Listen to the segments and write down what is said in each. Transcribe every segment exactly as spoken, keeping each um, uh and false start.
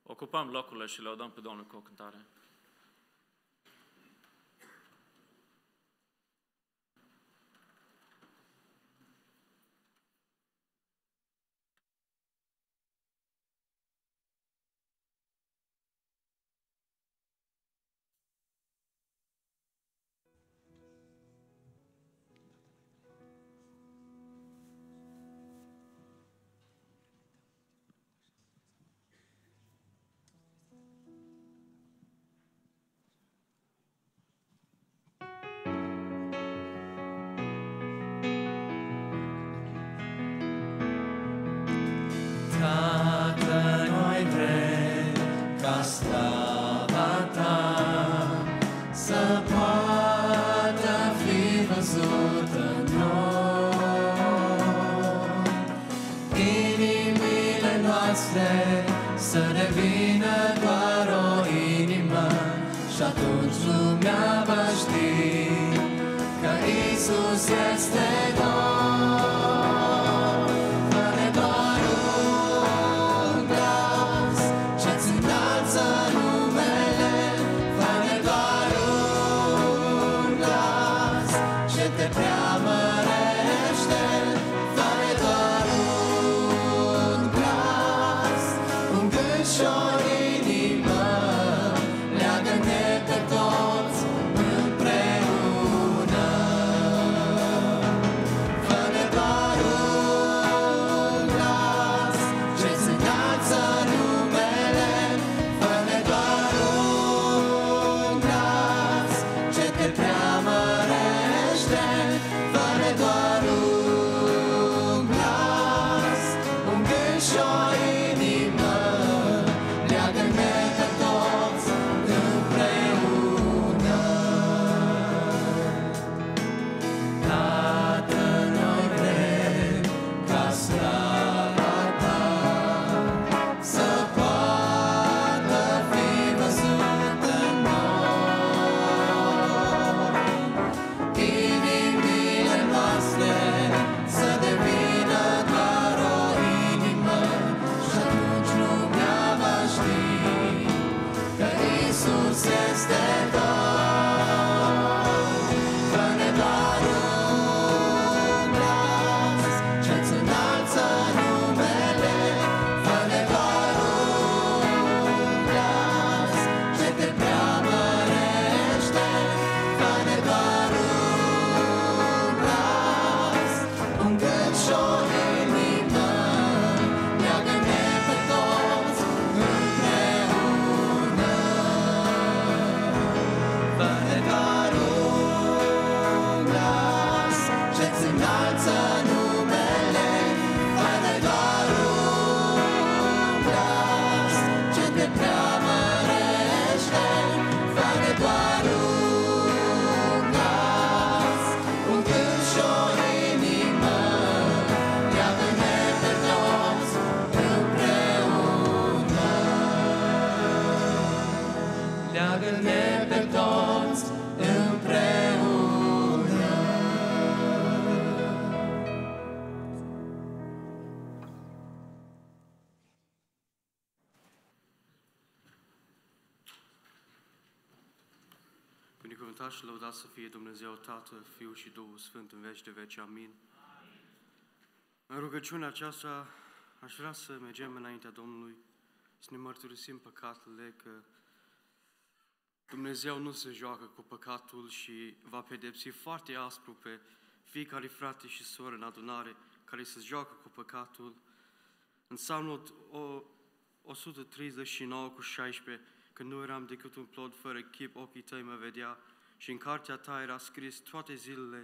Ocupăm locurile și lăudăm pe Domnul cu o cântare. Tată, noi vrem ca slava Ta să poată fi văzută în noi. Inimile noastre să devină doar o inimă și atunci lumea va ști că Iisus este Domn. Leagă-ne pe toți împreună. Binecuvântat și lăudat să fie Dumnezeu Tatăl, Fiul și Duhul Sfânt în veci de veci. Amin. În rugăciunea aceasta aș vrea să mergem înaintea Domnului, să ne mărturisim păcatele, că Dumnezeu nu se joacă cu păcatul și va pedepsi foarte aspru pe fiecare frate și soră în adunare care se joacă cu păcatul. În Psalmul o sută treizeci și nouă cu șaisprezece, când nu eram decât un plod fără chip, ochii tăi mă vedea și în cartea ta era scris toate zilele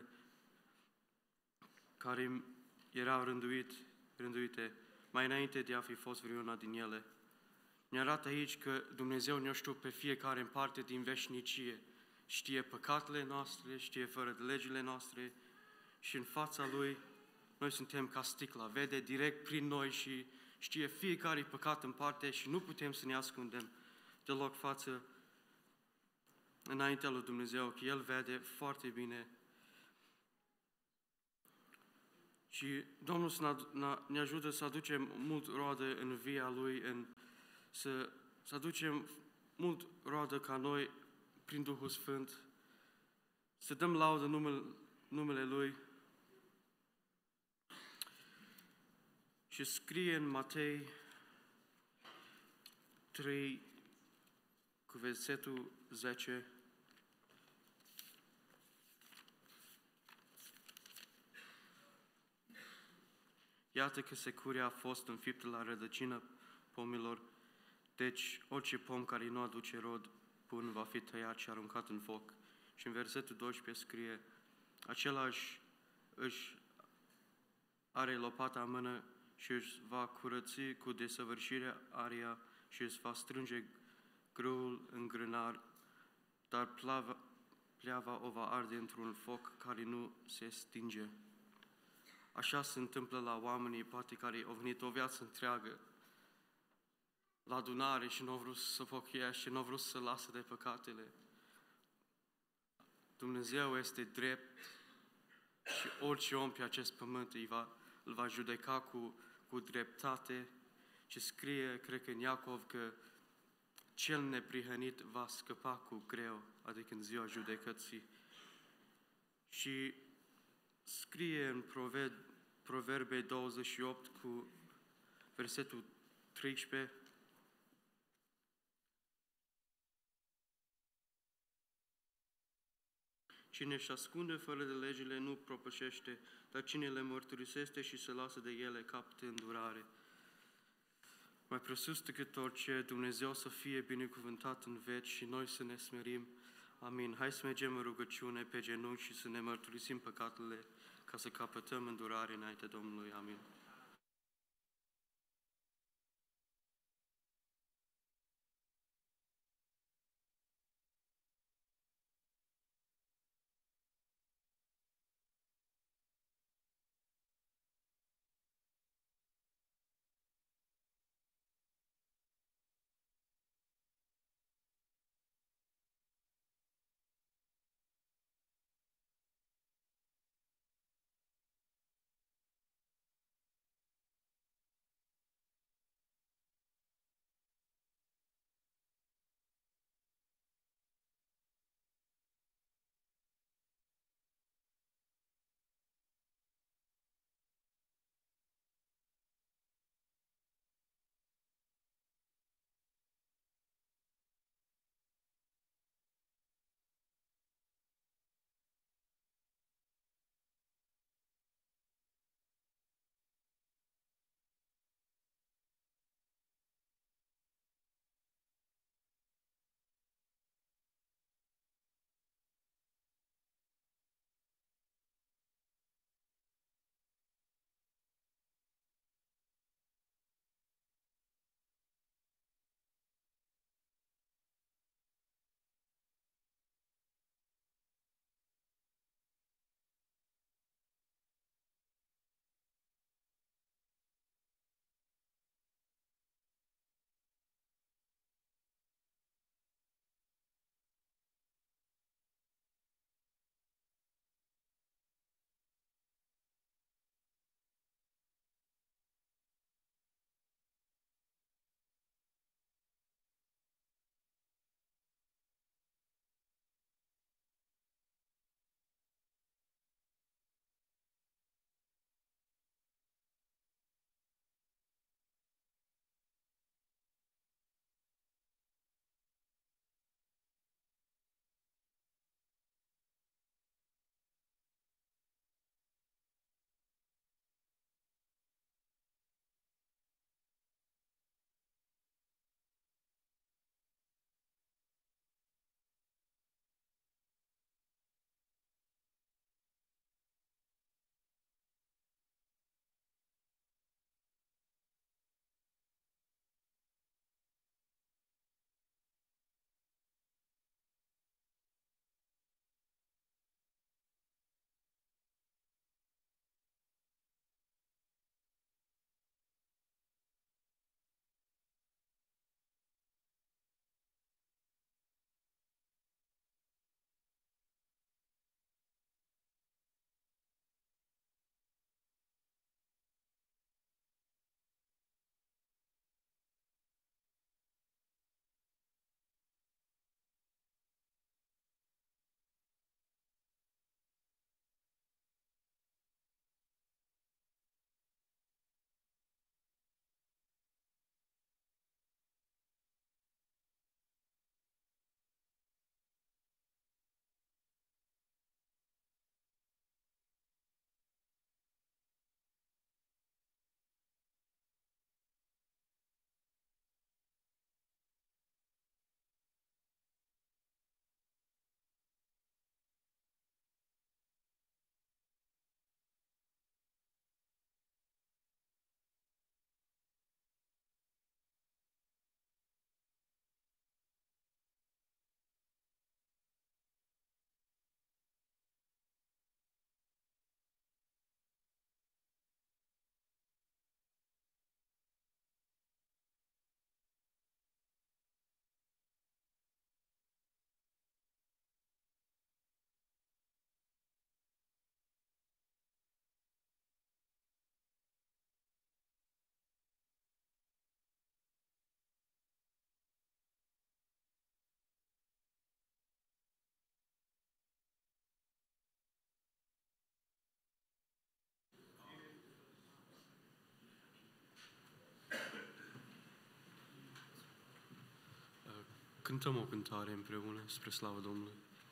care erau rânduit, rânduite mai înainte de a fi fost vreuna din ele. Ne arată aici că Dumnezeu ne-a știut pe fiecare în parte din veșnicie. Știe păcatele noastre, știe fără de legile noastre și în fața Lui noi suntem ca sticla. Vede direct prin noi și știe fiecare păcat în parte și nu putem să ne ascundem deloc față înaintea lui Dumnezeu, că El vede foarte bine. Și Domnul ne ajută să aducem mult roadă în via Lui, în să să aducem mult roadă ca noi prin Duhul Sfânt, să dăm laudă numele, numele Lui. Și scrie în Matei trei cu versetul zece. Iată că securia a fost înfiptă la rădăcină pomilor, deci orice pom care nu aduce rod bun va fi tăiat și aruncat în foc. Și în versetul doisprezece scrie, același își are lopata în mână și își va curăți cu desăvârșire aria și își va strânge grâul în grânar, dar pleava, pleava o va arde într-un foc care nu se stinge. Așa se întâmplă la oamenii, poate care au venit o viață întreagă la adunare și nu au vrut să pocăiască și nu au vrut să lasă de păcatele. Dumnezeu este drept și orice om pe acest pământ îl va, îl va judeca cu, cu dreptate. Și scrie, cred că în Iacov, că cel neprihănit va scăpa cu greu, adică în ziua judecății. Și scrie în Proverbe douăzeci și opt cu versetul treisprezece, cine își ascunde fără de legile nu propășește, dar cine le mărturisește și se lasă de ele capătă îndurare. Mai presus decât orice, Dumnezeu să fie binecuvântat în veci și noi să ne smerim. Amin. Hai să mergem în rugăciune pe genunchi și să ne mărturisim păcatele ca să capătăm îndurare înainte Domnului. Amin. cântăm o cântare împreună spre slavă Domnului.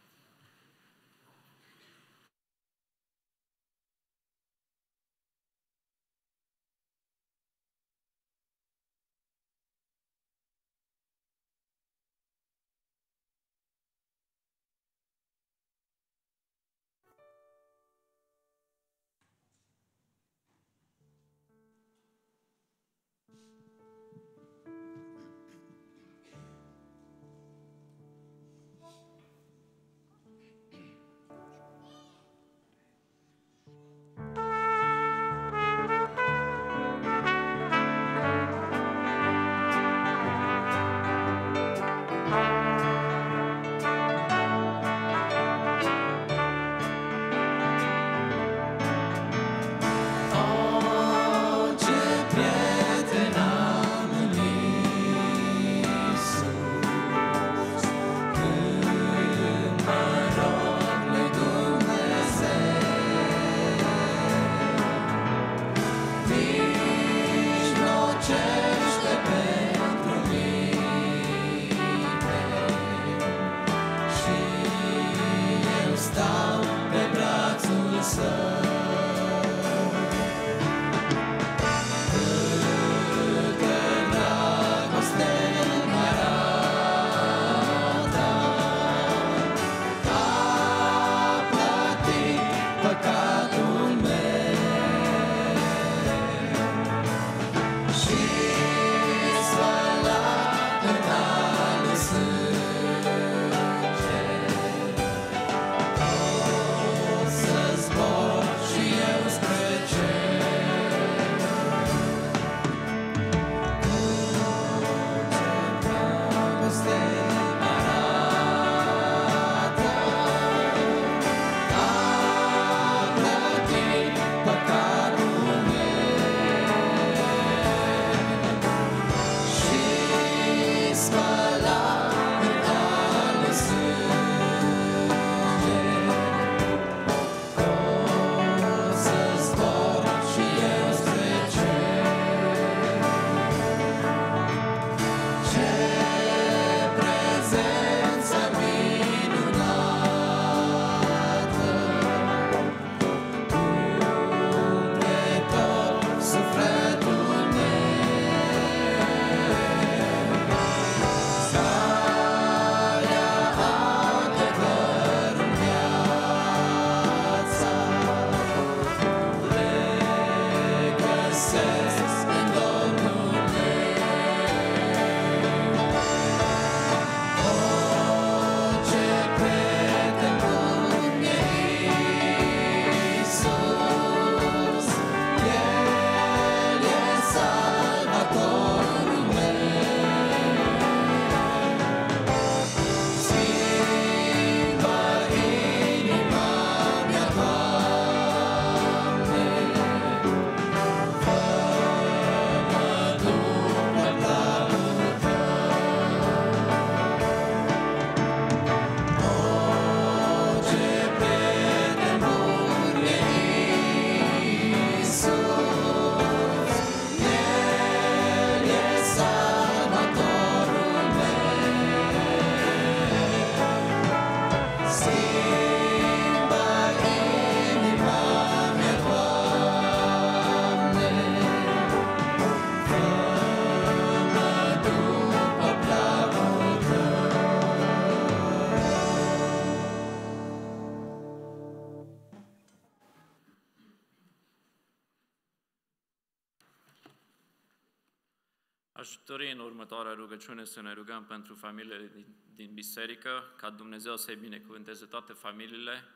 Aș dori în următoarea rugăciune să ne rugăm pentru familiile din, din biserică, ca Dumnezeu să-i binecuvânteze toate familiile,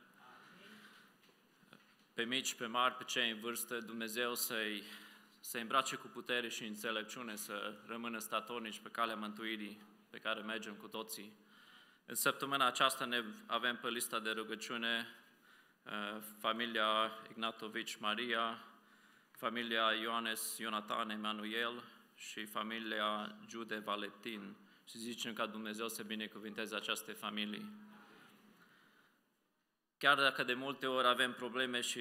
pe mici, pe mari, pe cei în vârstă, Dumnezeu să-i, să-i îmbrace cu putere și înțelepciune, să rămână statornici pe calea mântuirii pe care mergem cu toții. În săptămâna aceasta ne avem pe lista de rugăciune familia Ignatovici Maria, familia Ioanes Ionatan Emanuel și familia Jude Valentin. Și zicem ca Dumnezeu să binecuvinteze aceste familii. Chiar dacă de multe ori avem probleme și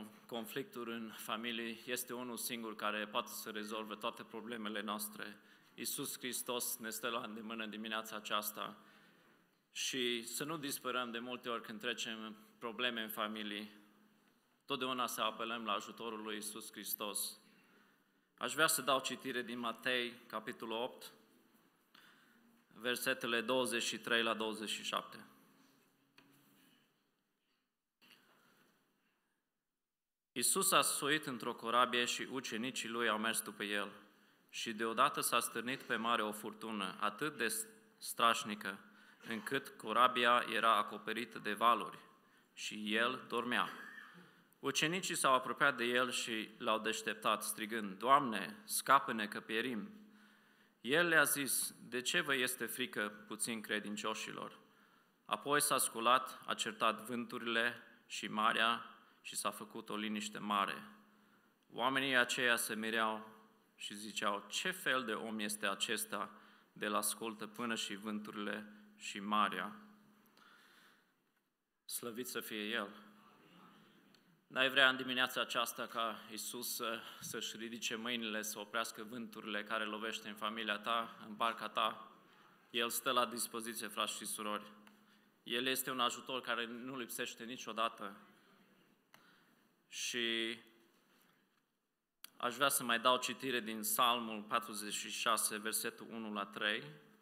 conflicturi în familie, este unul singur care poate să rezolve toate problemele noastre. Iisus Hristos ne stă la îndemână dimineața aceasta și să nu disperăm de multe ori când trecem probleme în familii, totdeauna să apelăm la ajutorul lui Iisus Hristos. Aș vrea să dau citire din Matei, capitolul opt, versetele douăzeci și trei la douăzeci și șapte. Iisus a suit într-o corabie și ucenicii lui au mers după el. Și deodată s-a stârnit pe mare o furtună atât de strașnică, încât corabia era acoperită de valuri și el dormea. Ucenicii s-au apropiat de el și l-au deșteptat, strigând, Doamne, scapă-ne că pierim! El le-a zis, de ce vă este frică puțin credincioșilor? Apoi s-a sculat, a certat vânturile și marea și s-a făcut o liniște mare. Oamenii aceia se mireau și ziceau, ce fel de om este acesta de-l ascultă până și vânturile și marea? Slăvit să fie El! N-ai vrea în dimineața aceasta ca Iisus să, să-și ridice mâinile, să oprească vânturile care lovește în familia ta, în barca ta? El stă la dispoziție, frați și surori. El este un ajutor care nu lipsește niciodată. Și aș vrea să mai dau citire din Psalmul patruzeci și șase, versetul unu la trei.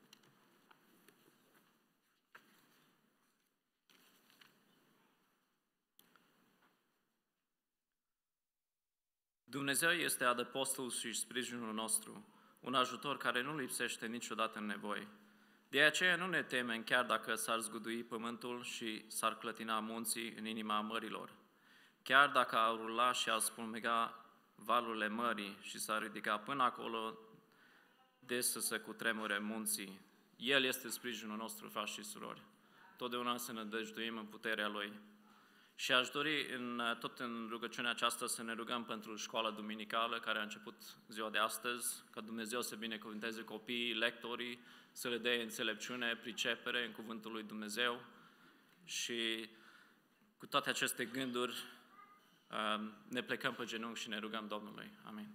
Dumnezeu este adăpostul și sprijinul nostru, un ajutor care nu lipsește niciodată în nevoi. De aceea nu ne temem chiar dacă s-ar zgudui pământul și s-ar clătina munții în inima mărilor. Chiar dacă ar urla și ar spulmega valurile mării și s-ar ridica până acolo de să se cutremure munții, El este sprijinul nostru, frați și surori. Totdeauna să ne dăjduim în puterea Lui. Și aș dori în, tot în rugăciunea aceasta să ne rugăm pentru școala duminicală care a început ziua de astăzi, ca Dumnezeu să binecuvânteze copiii, lectorii, să le dea înțelepciune, pricepere în cuvântul lui Dumnezeu. Și cu toate aceste gânduri ne plecăm pe genunchi și ne rugăm Domnului. Amin.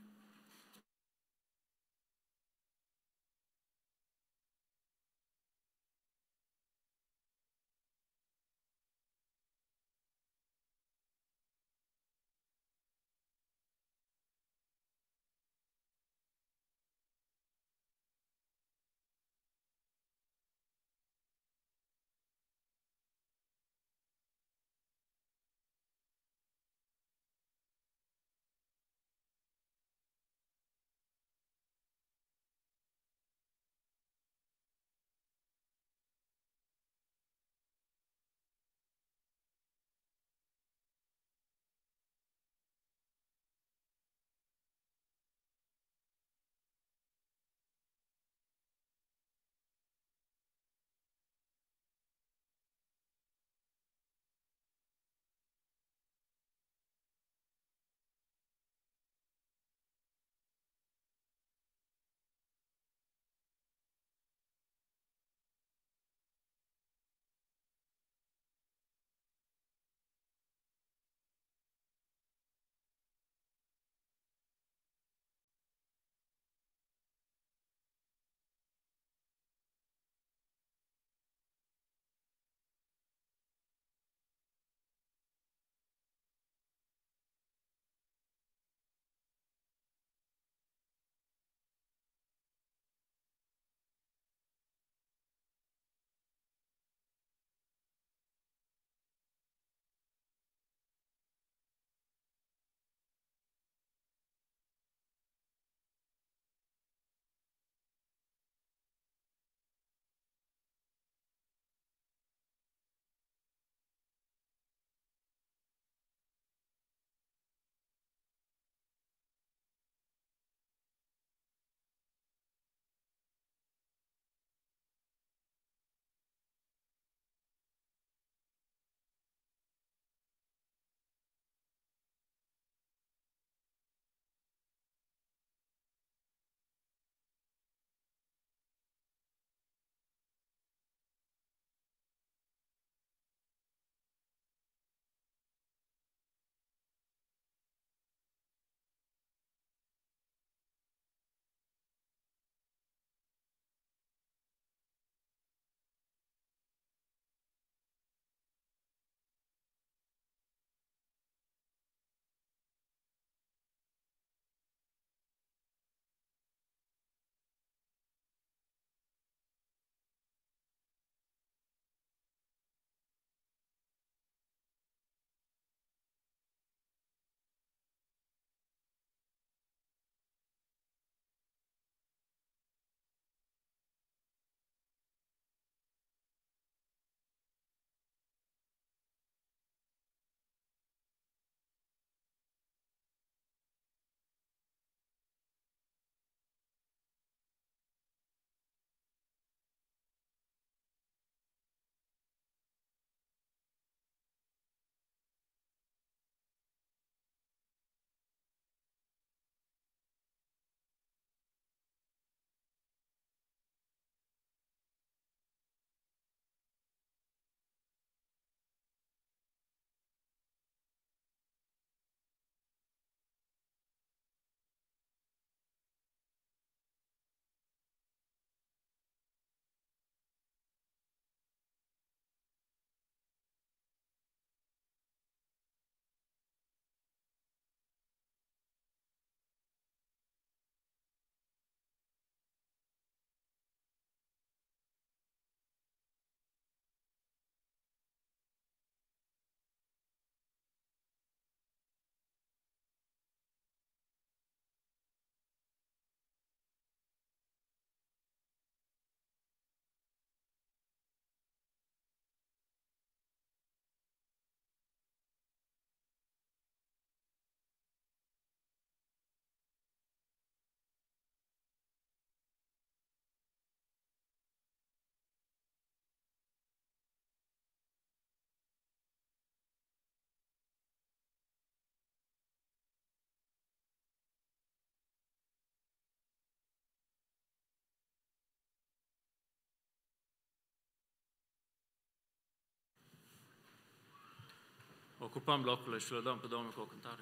Ocupăm locurile și le dăm pe Domnul cu o cântare.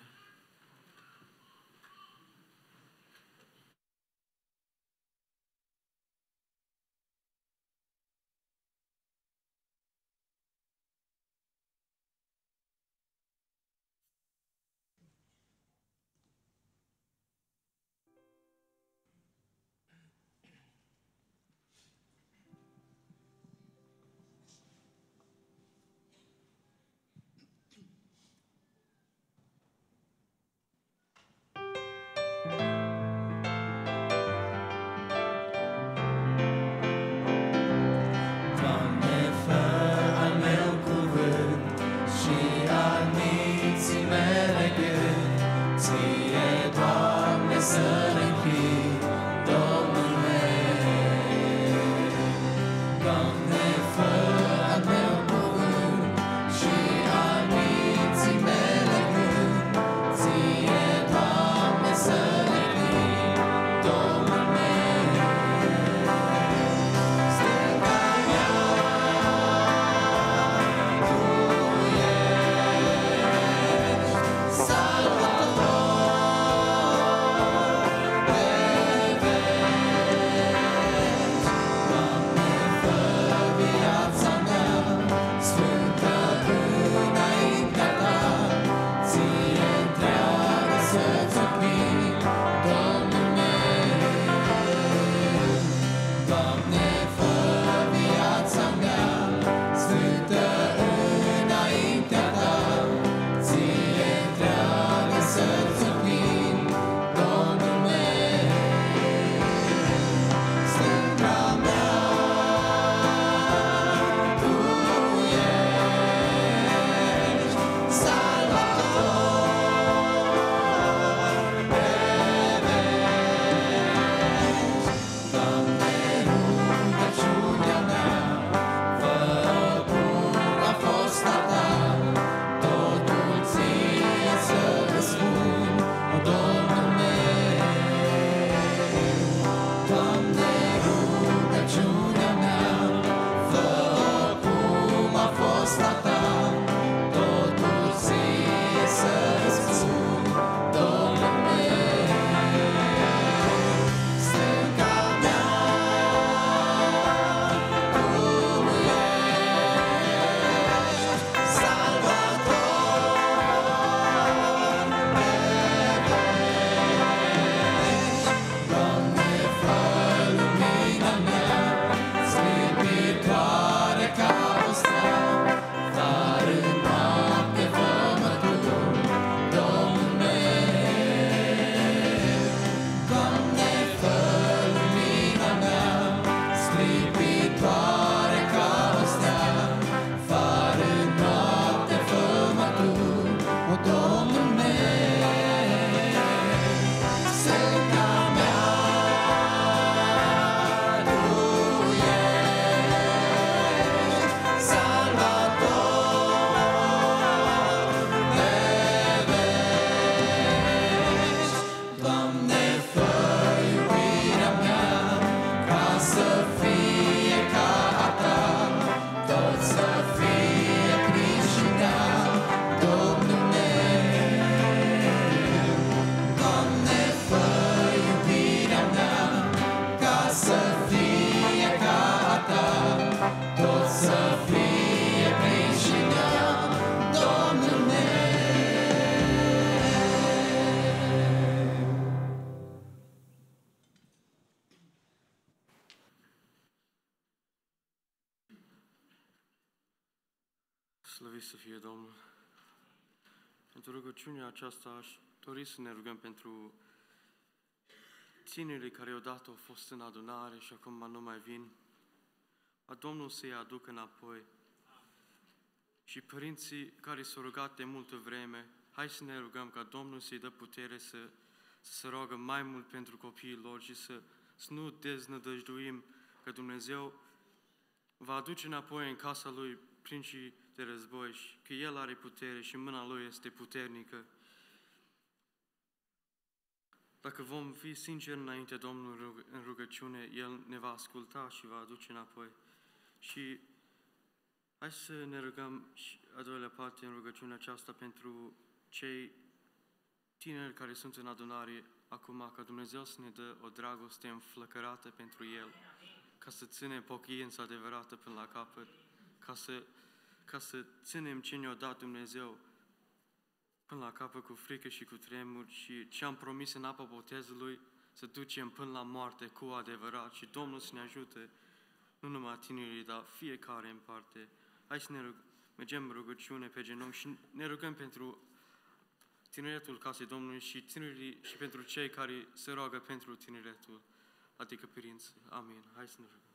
Slăvit să fie Domnul! Pentru rugăciunea aceasta aș dori să ne rugăm pentru tinerii care odată au fost în adunare și acum nu mai vin. A Domnul să-i aducă înapoi. Și părinții care s-au rugat de multă vreme, hai să ne rugăm ca Domnul să-i dă putere să, să se roagă mai mult pentru copiii lor și să, să nu deznădăjduim că Dumnezeu va aduce înapoi în casa Lui princii de război și că El are putere și mâna Lui este puternică. Dacă vom fi sinceri înainte Domnului în rugăciune, El ne va asculta și va aduce înapoi. Și Hai să ne rugăm și a doilea parte în rugăciunea aceasta pentru cei tineri care sunt în adunare acum, ca Dumnezeu să ne dă o dragoste înflăcărată pentru El, ca să ținem pocăința adevărată până la capăt, ca să, ca să ținem ce ne-a dat Dumnezeu până la capăt cu frică și cu tremur și ce am promis în apa botezului să ducem până la moarte cu adevărat și Domnul să ne ajute, nu numai tinerii, dar fiecare în parte. Hai să ne rug, mergem rugăciune pe genunchi și ne rugăm pentru tineretul casei Domnului și tinerii și pentru cei care se roagă pentru tineretul, adică părinți. Amin. Hai să ne rugăm.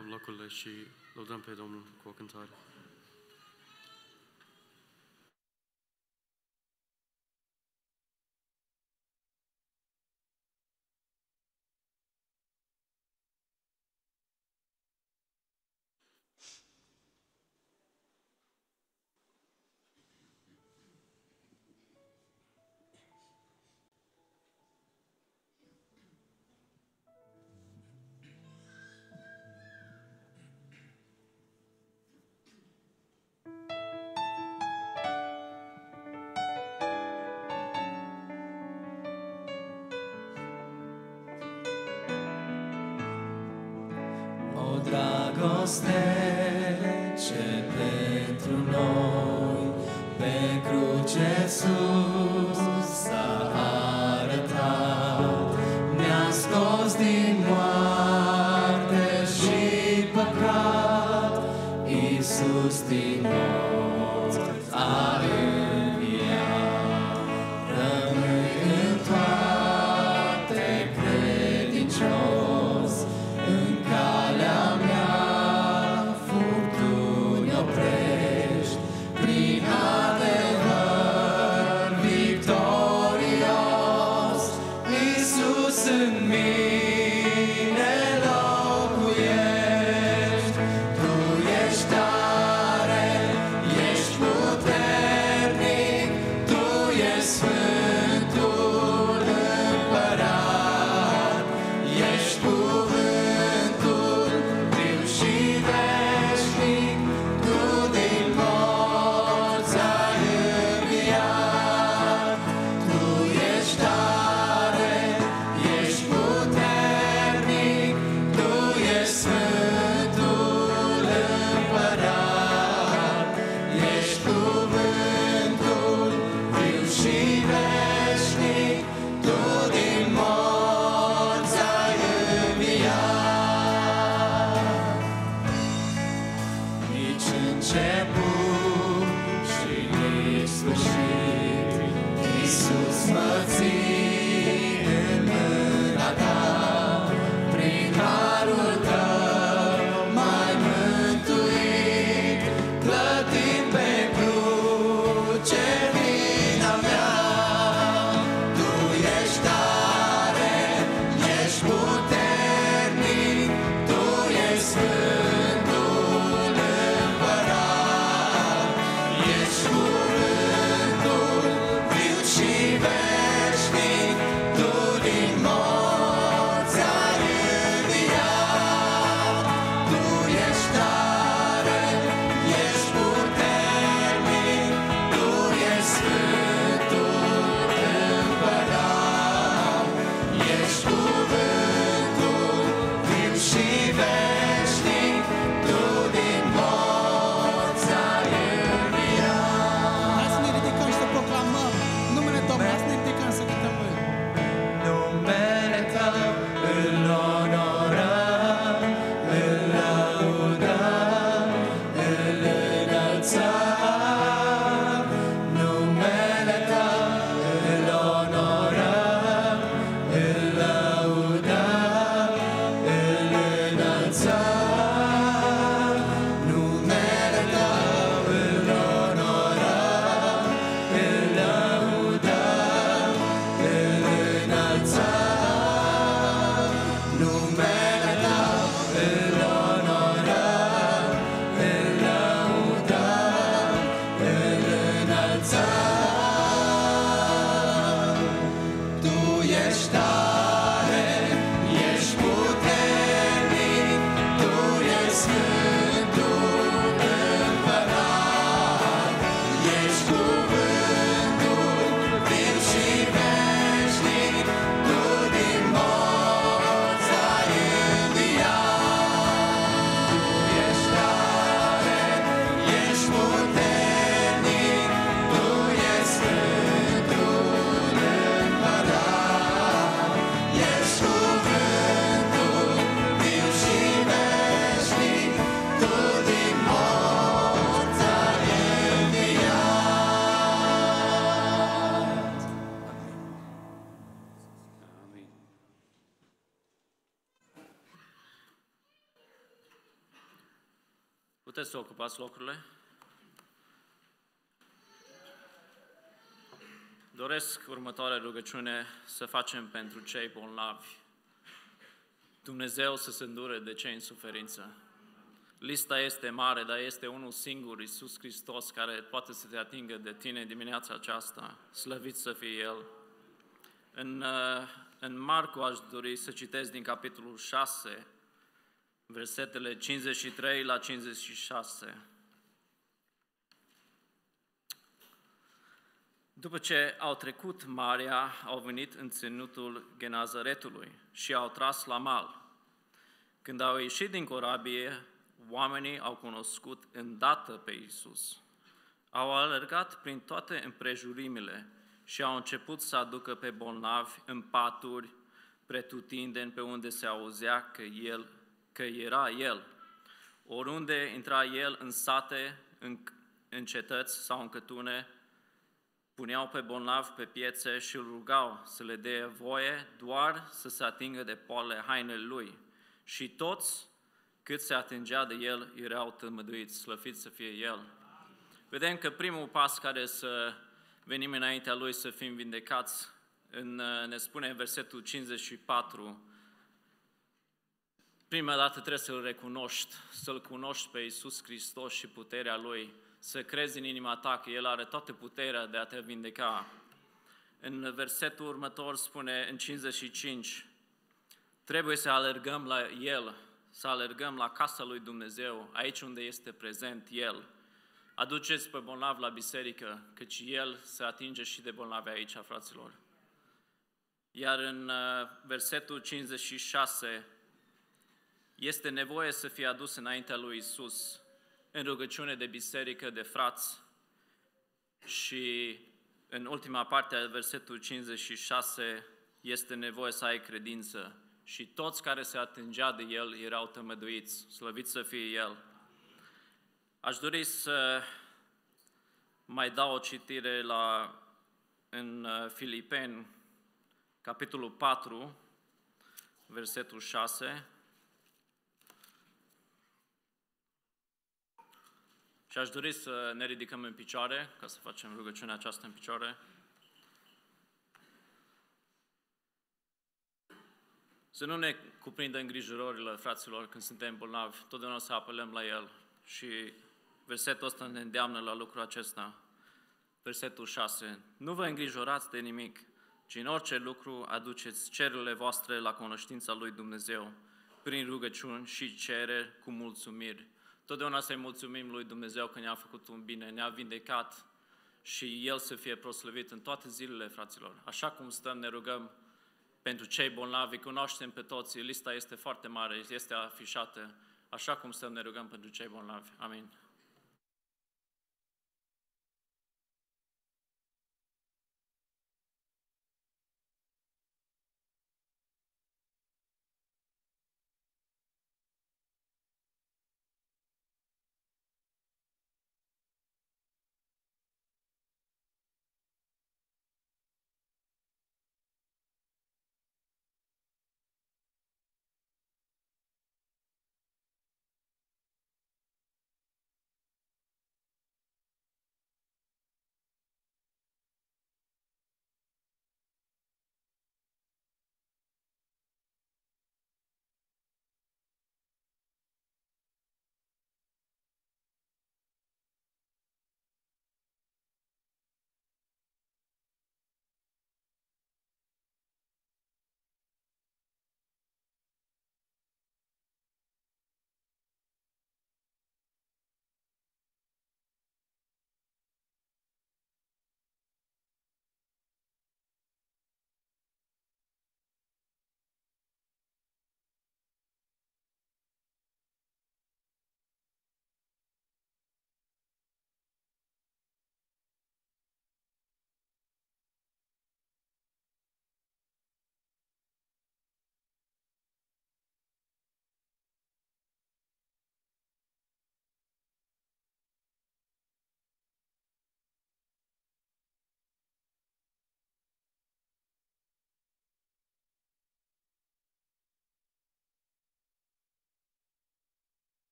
ocupăm locurile și lăudăm pe Domnul cu o cântare. O dragoste ce pentru noi pe cruce sus s-a arătat, ne-a scos din moarte și păcat, Iisus din morți a înviat. Rămâi în toate credincios, în calea mea furtuni oprești, prin adevăr victorios, Iisus în mine Puteți să ocupați locurile? Doresc următoarea rugăciune să facem pentru cei bolnavi. Dumnezeu să se îndure de cei în suferință. Lista este mare, dar este unul singur, Iisus Hristos, care poate să te atingă de tine dimineața aceasta. Slăvit să fie El. În, în Marcu aș dori să citesc din capitolul șase, versetele cincizeci și trei la cincizeci și șase. După ce au trecut marea, au venit în ținutul Genazaretului și au tras la mal. Când au ieșit din corabie, oamenii au cunoscut îndată pe Iisus. Au alergat prin toate împrejurimile și au început să aducă pe bolnavi în paturi, pretutindeni pe unde se auzea că, el, că era El. Oriunde intra El în sate, în, în cetăți sau în cătune, puneau pe bolnavi pe piețe și îl rugau să le dea voie doar să se atingă de poalele hainele Lui. Și toți, cât se atingea de El, erau tămăduiți, slăvit să fie El. Vedem că primul pas care să venim înaintea Lui să fim vindecați, în, ne spune în versetul cincizeci și patru, prima dată trebuie să-L recunoști, să-L cunoști pe Iisus Hristos și puterea Lui, să crezi în inima ta că El are toată puterea de a te vindeca. În versetul următor spune, în cincizeci și cinci, trebuie să alergăm la El, să alergăm la casa lui Dumnezeu, aici unde este prezent El. Aduceți pe bolnav la biserică, căci El se atinge și de bolnavi aici, fraților. Iar în versetul cincizeci și șase, este nevoie să fie adus înaintea lui Iisus, în rugăciune de biserică, de frați. Și în ultima parte a versetului cincizeci și șase, este nevoie să ai credință. Și toți care se atingea de El erau tămăduiți, slăvit să fie El. Aș dori să mai dau o citire la, în Filipeni, capitolul patru, versetul șase. Și aș dori să ne ridicăm în picioare, ca să facem rugăciunea aceasta în picioare. Să nu ne cuprindă îngrijorările, fraților, când suntem bolnavi, totdeauna să apelăm la El. Și versetul ăsta ne îndeamnă la lucrul acesta. Versetul șase. Nu vă îngrijorați de nimic, ci în orice lucru aduceți cererile voastre la cunoștința lui Dumnezeu, prin rugăciuni și cereri cu mulțumiri. Totdeauna să-i mulțumim lui Dumnezeu că ne-a făcut un bine, ne-a vindecat și El să fie proslăvit în toate zilele, fraților. Așa cum stăm, ne rugăm pentru cei bolnavi, cunoaștem pe toți, lista este foarte mare, este afișată. Așa cum stăm, ne rugăm pentru cei bolnavi. Amin.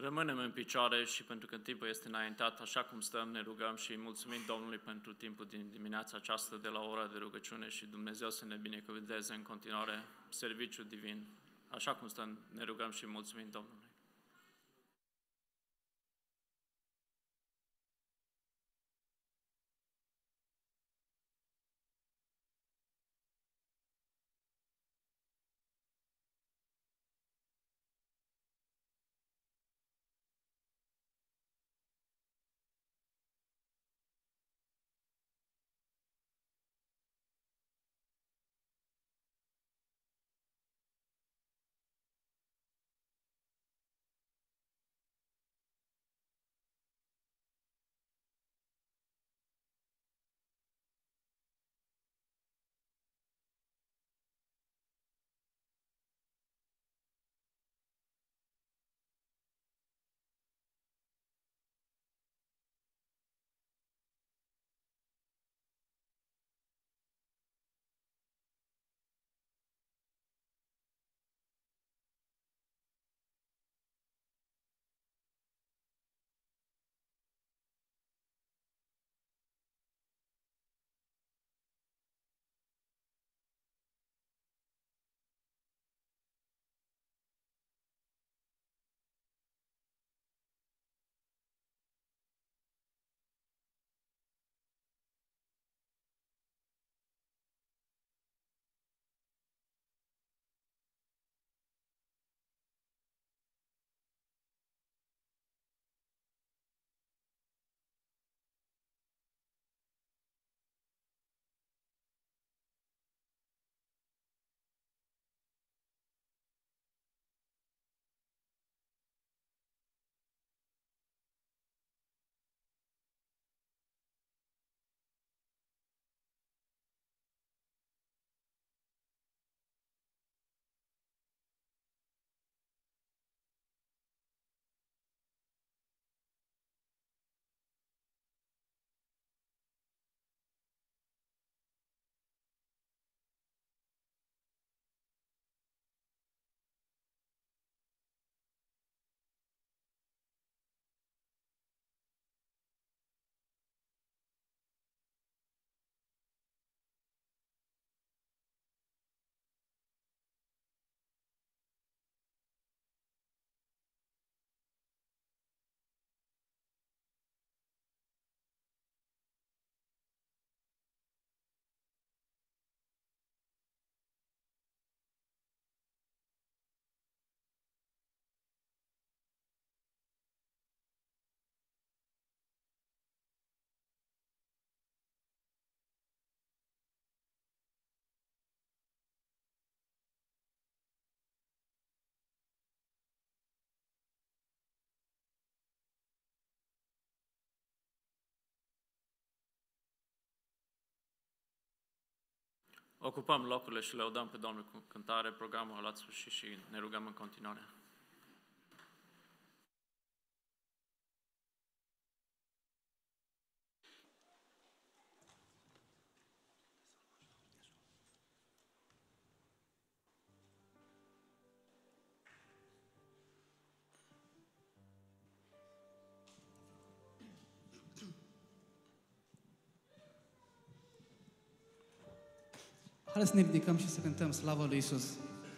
Rămânem în picioare și pentru că timpul este înaintat, așa cum stăm, ne rugăm și mulțumim Domnului pentru timpul din dimineața aceasta de la ora de rugăciune și Dumnezeu să ne binecuvânteze în continuare serviciul divin. Așa cum stăm, ne rugăm și mulțumim Domnului. Ocupăm locurile și lăudăm pe Domnul cu cântare, programul la sfârșit și ne rugăm în continuare. Haideți să ne ridicăm și să cântăm slavă lui Iisus.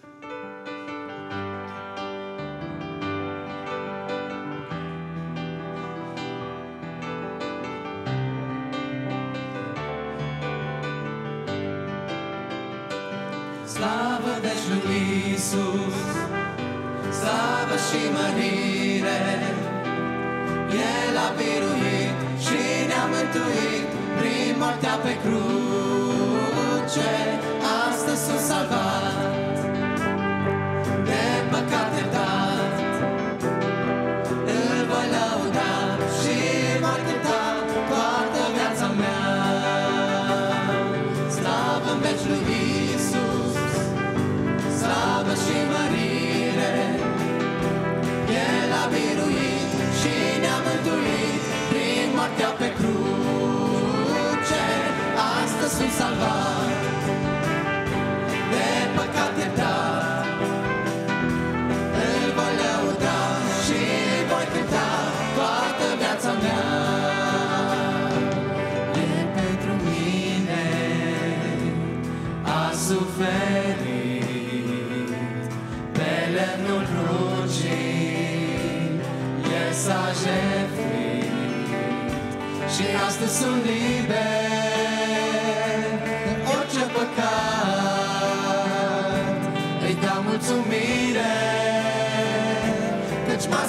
Slavă veci lui Iisus, slavă și mărire, El a biruit și ne-a mântuit prin moartea pe cruce. Astăzi sunt salvat, de păcat iertat, îl voi lăuda și voi cânta toată viața mea. Slavă în veci lui Iisus, slavă și mărire, El a biruit și ne-a mântuit prin moartea pe cruce. Astăzi sunt salvat, de păcat s-a jertfit și astăzi sunt liber de orice păcat. Îi dau mulțumire căci m-a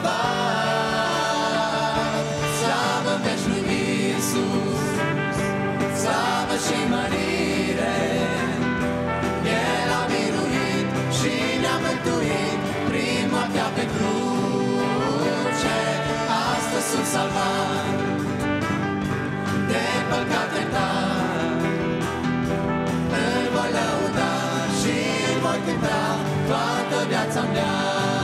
salvat. Slavă veci lui Iisus, slavă și mărire. El a biruit și ne-a mântuit prin moartea pe cruce. Astăzi sunt salvat, de păcat iertat. Îl voi lăuda și îl voi cânta toată viața mea.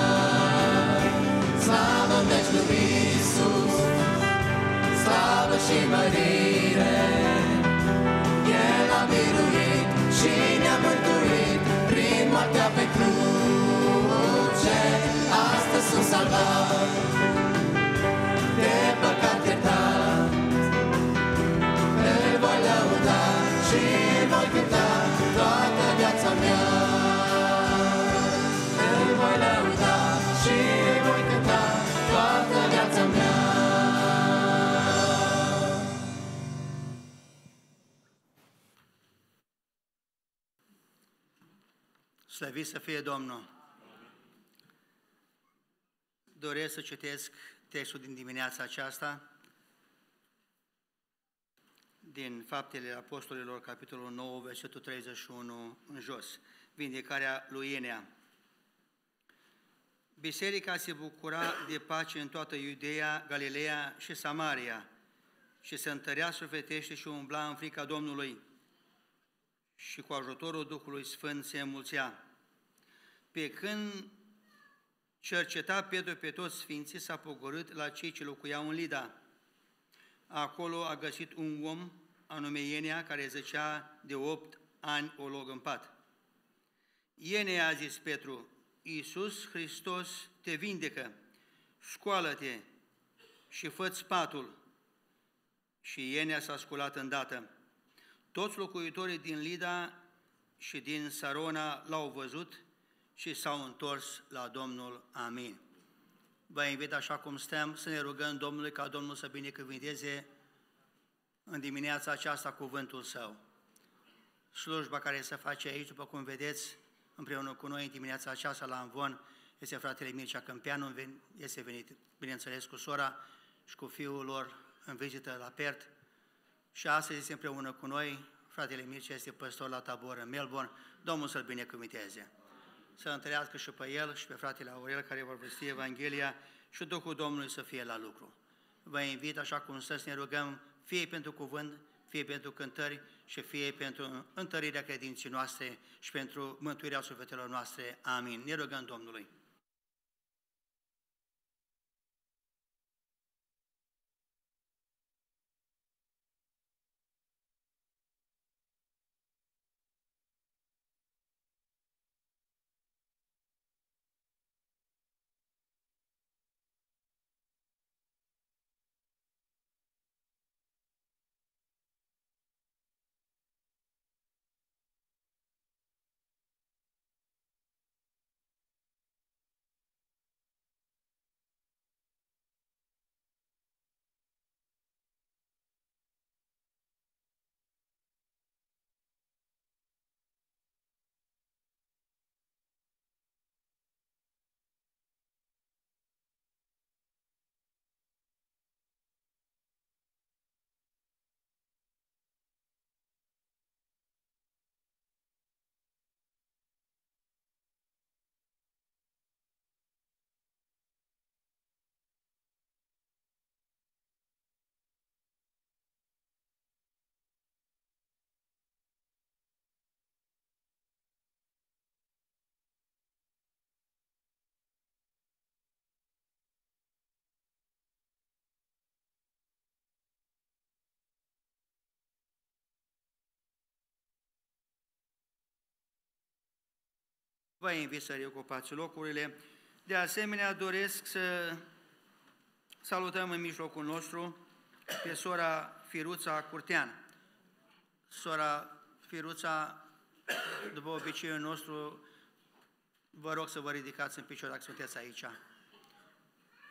Slavă veci lui Iisus, slavă și mărire. El a biruit și ne-a mântuit prin moartea pe cruce. Astăzi sunt salvat, de păcat iertat. Îl voi lăuda și îl voi cânta toată viața mea. Îl voi lăuda și îl voi cânta toată viața mea. Slăvit să fie Domnul! Doresc să citesc textul din dimineața aceasta, din Faptele Apostolilor, capitolul nouă, versetul treizeci și unu în jos, vindecarea lui Enea. Biserica se bucura de pace în toată Iudeea, Galileea și Samaria și se întărea sufletește și umbla în frica Domnului și cu ajutorul Duhului Sfânt se înmulțea. Pe când cerceta Petru pe toți sfinții, s-a pogorât la cei ce locuiau în Lida. Acolo a găsit un om, anume Enea, care zăcea de opt ani olog în pat. Enea, a zis Petru, Iisus Hristos te vindecă, scoală-te și fă-ți patul. Și Enea s-a sculat îndată. Toți locuitorii din Lida și din Sarona l-au văzut și s-au întors la Domnul. Amin. Vă invit, așa cum stăm, să ne rugăm Domnului ca Domnul să binecuvânteze în dimineața aceasta cuvântul Său. Slujba care se face aici, după cum vedeți, împreună cu noi în dimineața aceasta la Amvon, este fratele Mircea Câmpeanu, este venit, bineînțeles, cu sora și cu fiul lor în vizită la Perth. Și astăzi este împreună cu noi, fratele Mircea este păstor la Tabor în Melbourne. Domnul să-l binecuvânteze. Să întărească și pe el și pe fratele Aurel, care vor vesti Evanghelia, și Duhul Domnului să fie la lucru. Vă invit, așa cum să ne rugăm, fie pentru cuvânt, fie pentru cântări și fie pentru întărirea credinței noastre și pentru mântuirea sufletelor noastre. Amin. Ne rugăm Domnului. Vă invit să reocupați locurile. De asemenea, doresc să salutăm în mijlocul nostru pe sora Firuța Curtean. Sora Firuța, după obiceiul nostru, vă rog să vă ridicați în picioare dacă sunteți aici.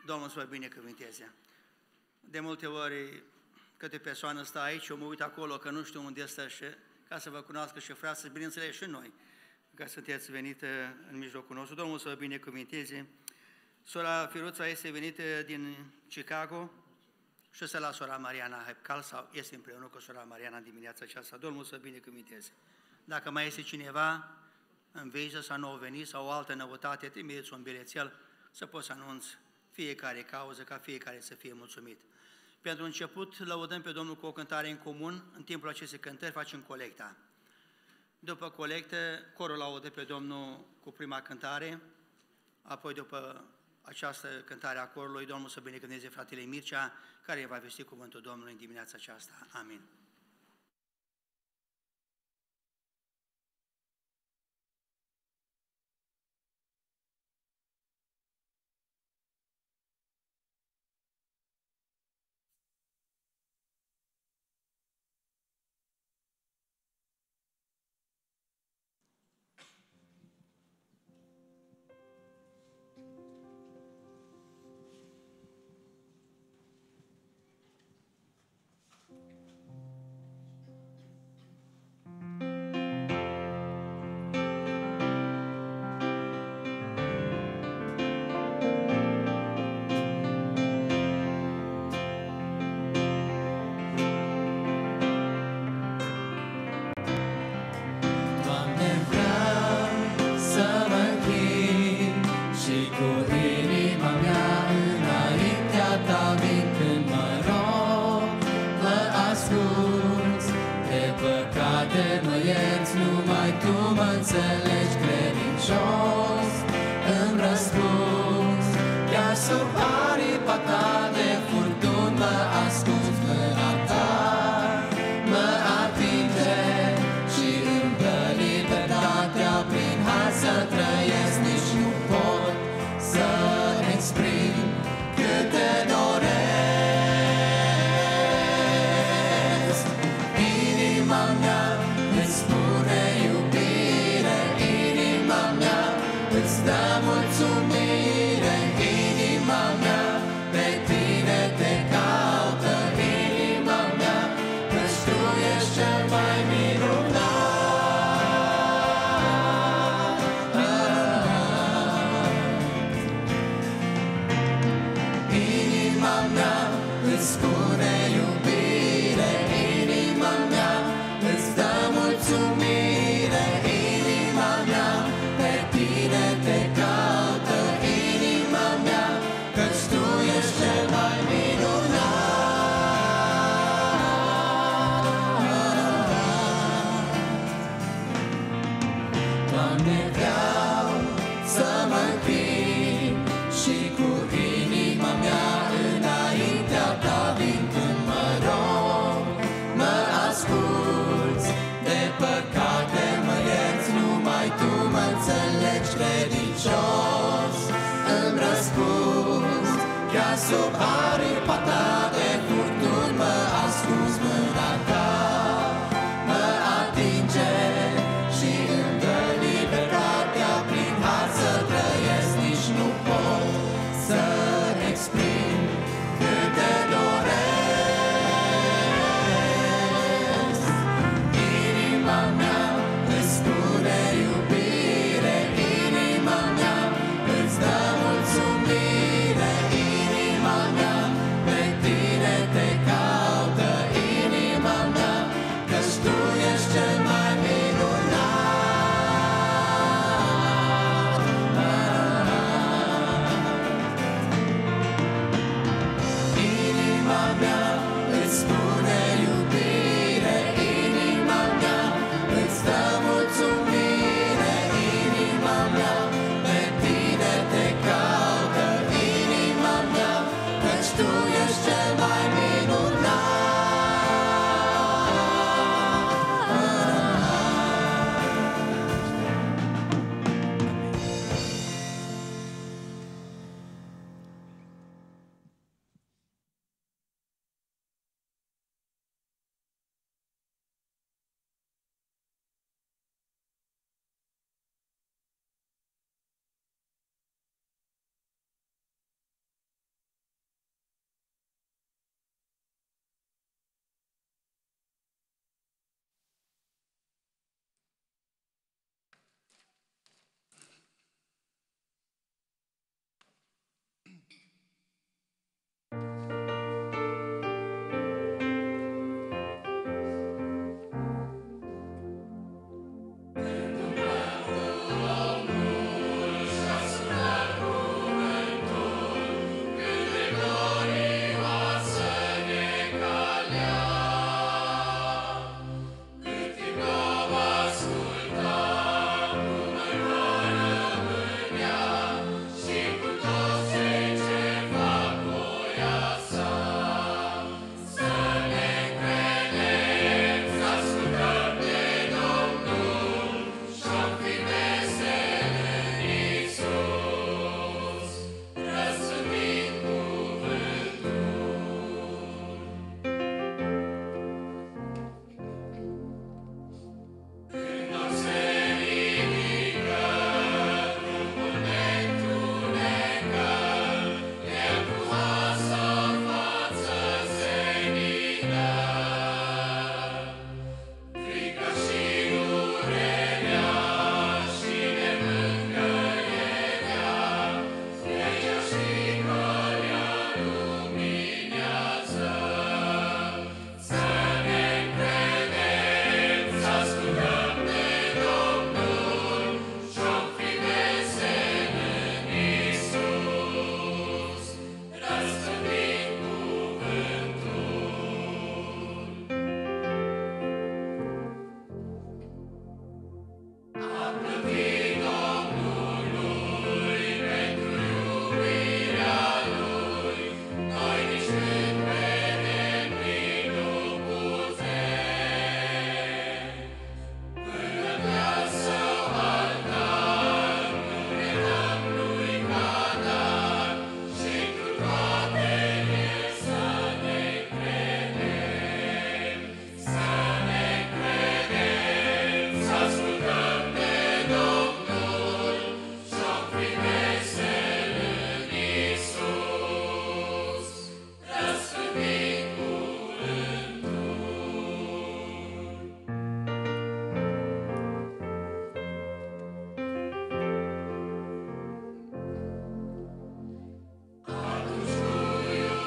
Domnul să vă binecuvânteze. De multe ori, câte persoană stă aici, eu mă uit acolo, că nu știu unde stă și ca să vă cunoască și frații, bineînțeles și noi, că sunteți venite în mijlocul nostru. Domnul să vă binecuvânteze. Sora Firuța este venită din Chicago și să la sora Mariana Hepcal, sau este împreună cu sora Mariana în dimineața aceasta. Domnul să vă binecuvânteze. Dacă mai este cineva în viză sau nu a venit sau o altă noutate, trimiteți un bilețel să poți să anunți fiecare cauză, ca fiecare să fie mulțumit. Pentru început, lăudăm pe Domnul cu o cântare în comun. În timpul acestei cântări facem colecta. După colectă, corul laudă pe Domnul cu prima cântare, apoi după această cântare a corului, Domnul să binecuvânteze fratele Mircea, care va vesti cuvântul Domnului în dimineața aceasta. Amin. Sub aripa ta de furtuni mă ascunzi, mâna ta mă atinge și îmi dă libertatea, prin har să trăiesc, nici nu pot să exprim cât te doresc. Inima mea îți spune iubire, inima mea îți dă mulțumire, inima mea pe tine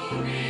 mine.